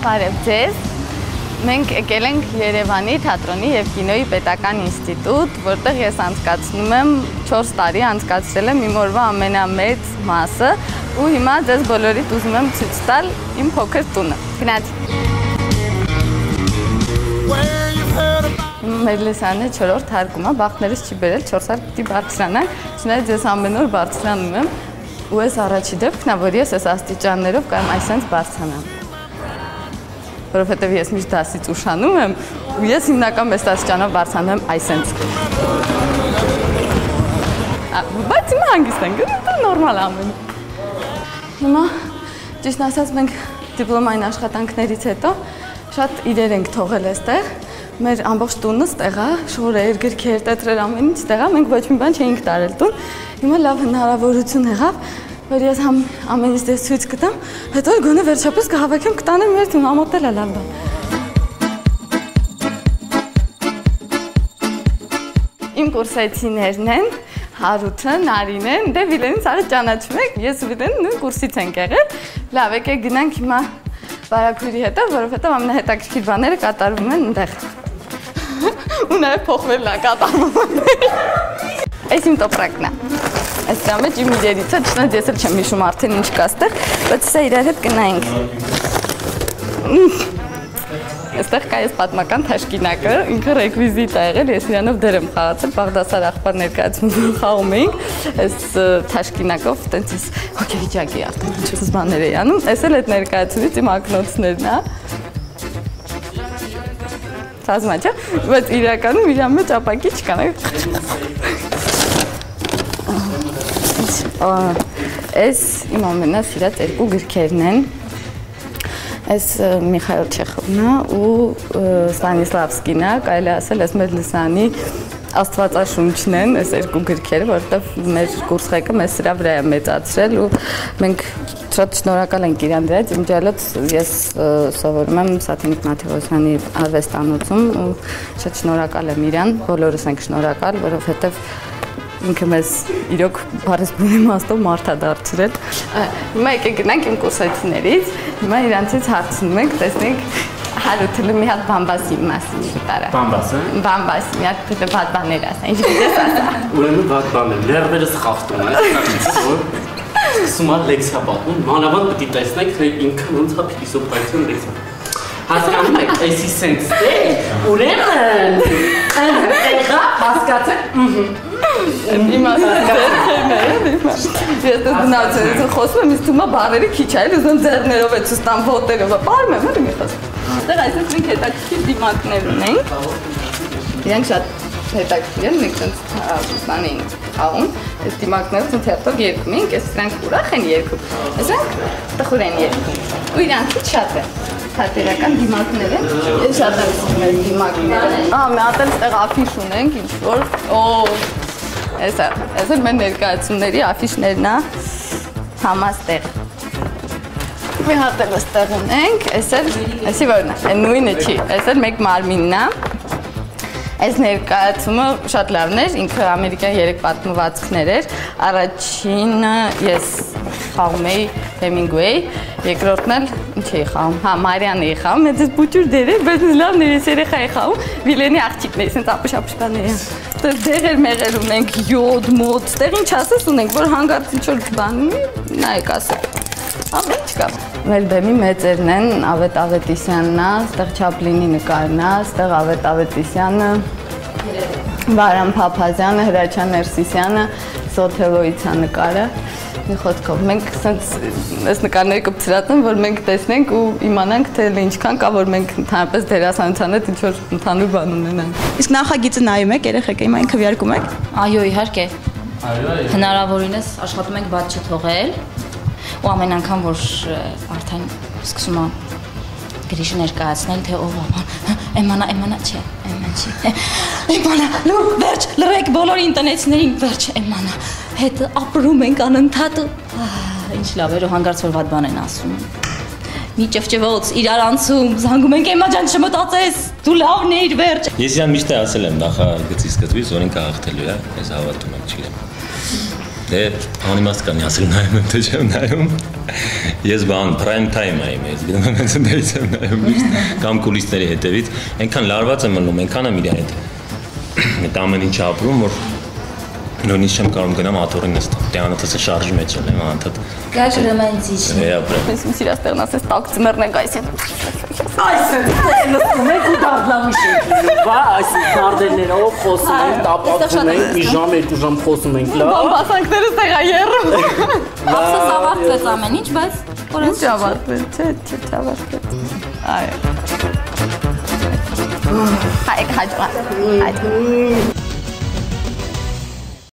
Բարև ձեզ։ Մենք եկել ենք Երևանի թատրոնի եւ կինոյի պետական ինստիտուտ, որտեղ ես անցկացնում եմ 4 տարի անցկացրել եմ իմ օրվա ամենամեծ մասը ու հիմա ձեզ բոլորիդ ուզում եմ ցույց տալ իմ փոքր տունը։ Գնացի։ Մեր լեսանը 4-րդ հարկում է, բախտներս չի բերել, 4 հարկ պիտի բարձրանանք, չնայած ես ամեն օր բարձրանում եմ ու ես առաջի դեպքն է, որ ես այս աստիճաններով կարող այսպես բարձրանամ։ Որովհետև ես միշտ դասից ուշանում եմ ու ես հիմնական այս աստիճանով բարձրանում եմ այսպես։ Բայց հիմա հանգիստ ենք, դա նորմալ ամեն։ Հիմա ճիշտ ասած մենք դիպլոմային աշխատանքներից հետո շատ իրեր ենք թողել այստեղ։ Մեր ամբողջ տունը ստեղ է, շորեր, գրքեր, տետրեր, ամեն ինչ ստեղ է, մենք ոչ մի բան չէինք տարել տուն։ Հիմա լավ հնարավորություն եղավ, որ ես ամեն ինչ դες ցույց կտամ, հետո գոնե վերջապես կհավաքեմ կտանեմ մեր տուն, ամոթել է լավ բան։ Իմ կուրսեցիներն են, Հարութը, Նարինեն, դե Վիլենից արդ ճանաչում եք, ես ու Վիլենը նույն կուրսից ենք եղել։ Լավ, եկեք գնանք հիմա բարակույրի հետով, որովհետև ամենահետաքրքիր բաները կատարվում են այնտեղ։ Ու նաև փոխվելն է կատարվում։ Այս իմ տոպրակն է։ Այս դրա մեջ իմ իրերից է, չնայած ես էլ չեմ հիշում արդեն ինչ կա այստեղ, բայց սա իրար հետ գնայինք։ Այստեղ կա ես պատմական թաշկինակը, ինքը ռեկվիզիտ է եղել, ես իրանով դեր եմ խաղացել, Բաղդասար աղբար ներկայացում խաղում էինք, այս թաշկինակով տենց ես հոգեվիճակի արդեն ինչ-որ բաներ էի անում, այս էլ այդ ներկայացումից իմ ակնոցներն է։ Ցածմա չէ, բայց իրականում իրա մեջ ապակի չկան։ Այս իմ ամենասիրած երկու գրքերն են։ Այս Միխայել Չեխովն է ու Ստանիսլավսկին է, կարելի ասել, այս մեր լսանի աստվածաշունչն են, այս երկու գրքերը, որովհետև մեր կուրսղեկը մեզ սրա վրա է մեծացրել ու մենք շատ շնորհակալ ենք իրան դրած, իմջալոց ես սովորում եմ Սաթենիկ Մաթեոսյանի արվեստանոցում ու շատ շնորհակալ եմ իրան, բոլորս ենք շնորհակալ, որովհետև ինքը մեզ իրոք բարեսպուն իմաստով մարդ է դարձրել։ Հիմա եկեք գնանք իմ կուրսեցիներից, հիմա իրանցից հարցնում ենք, տեսնենք Հարութը մի հատ բամբասի մասին շտարա։ Բամբաս է։ Բամբասի, մի հատ դե վատ բաներ ասա, ինչ գիտես ասա։ Ուրեմն վատ բաներ, լերվերս խախտում են, սկսում է լեքսիա պատմում, մանավանդ պիտի տեսնենք, թե ինքն ոնց է փիլիսոփայություն լեքսիա։ Հասկանում եք, այսի սենս է, ուրեմն, եղա, հասկացեք, իմաստացել ես դնացել ես խոսում եմ, իսկ թվում է բառերը քիչ այլ ուզում ձեռներով է ցույց տամ ոտերով, բարում եմ, էլի մի խոսք։ Այստեղ այսպես մենք հետաքրքիր դիմակներ ունենք։ Իրանք շատ հետաքրքիր են, մենք ցած բան էինք խաղում, այս դիմակները ցած հերթով երգում ենք, այս դրանք ուրախ են երգում։ Այսինքն տխուր են երգում։ Ու իրանքից շատ է։ Թատերական դիմակներ են, ես շատ եմ սիրում այս դիմակները։ Մի հատ էլ այստեղ աֆիշ ունենք, ինչ-որ, Էսա մեր ներկայացումների աֆիշներն է համաստեղ։ Մի հատ էլ այստեղ ունենք, այսի որն է, նույնը չի, այս էլ մեկ մարմինն է։ Այս ներկայացումը շատ լավն էր, ինքը ամերիկյան 3 պատմվածքներ էր, առաջինը ես խաղում էի Հեմինգուեյ, երկրորդն էլ ինչ էի խաղում, Մարիան էի խաղում, մեծ ես բուջուր դեր էր, բայց լավն էր, ես երեխա էի խաղում, Վիլենի աղջիկն էի, սենց ապուշ բաներ են, դեղեր մեղեր ունենք, յոդ, մոտ, ստեղ ինչ ասես ունենք, որ հանգարց ինչ-որ բան ունի, նայեք ասեք, ամեն ինչ կա։ Մեր բեմի մեծերն են, Ավետ Ավետիսյանն է, ստեղ Չապլինի նկարն է, ստեղ Ավետ Ավետիսյանը, Վարամ Փափազյանը, Հրաչյան Ներսիսյանը, Սոթելոյից է նկարը, մի խոսքով, մենք այս նկարները կպցրատեմ, որ մենք տեսնենք ու իմանանք, թե ինչքան կա, որ մենք ընդհանրապես դերասանության հետ ինչ-որ ընդհանուր բան ունենանք։ Իսկ նախագիծը նայում եք, երեխեք, հիմա այն քվեարկում եք։ Այո, իհարկե։ Հնարավորինս աշխատում ենք բաց չթողել ու ամեն անգամ, որ արդեն սկսում է գրիշը ներկայացնել, թե ով էմանա չէ, էման չի, էմանա, լուր, վերջ, լրեք բոլոր ինտերնետիներին, վերջ, էմանա, հետ ապրում ենք անընդհատ, ինչ լավ էր ու հանգարց որ վատ բան են ասում, մի ճվճվոց, իրար անցում, զանգում ենք էմա ջան չմտածես, դու լավն էիր վերջ։ Ես իրան միշտ է ասել եմ նախագծի սկզբից, որ ինքը հաղթելու է, ես հավատում եմ, չգիտեմ։ Դե անիմաստ կան ասել նայում եմ, թե չեմ նայում։ Ես բան prime time եմ, ես գնում եմ այնտեղից եմ նայում միշտ կամ կուլիսների հետևից, այնքան լարված եմ մնում, այնքան եմ իր հետ։ Այդ ամեն ինչ ապրում, որ նույնիսկ չեմ կարող գնամ աթոռին նստեմ։ Դե անընդհատ շարժի մեջ եմ, անընդհատ։ Գաք ռոմանտիկ։ Ես մի սիրաստեղն ասես տակ ծմերնենք այս հետ։ Նստում եք ու դառնամի շենքի, բա այս նարդերներով խոսում ենք, տապակում ենք, մի ժամ, 2 ժամ խոսում ենք, լավ։ Բամբասանքներս տեղա երրում։ Ախսս ավարտվեց ամեն ինչ, բայց Ինչ ավարտվեց, չէ, ավարտվեց։ Այո։ Հայ, հաջողա։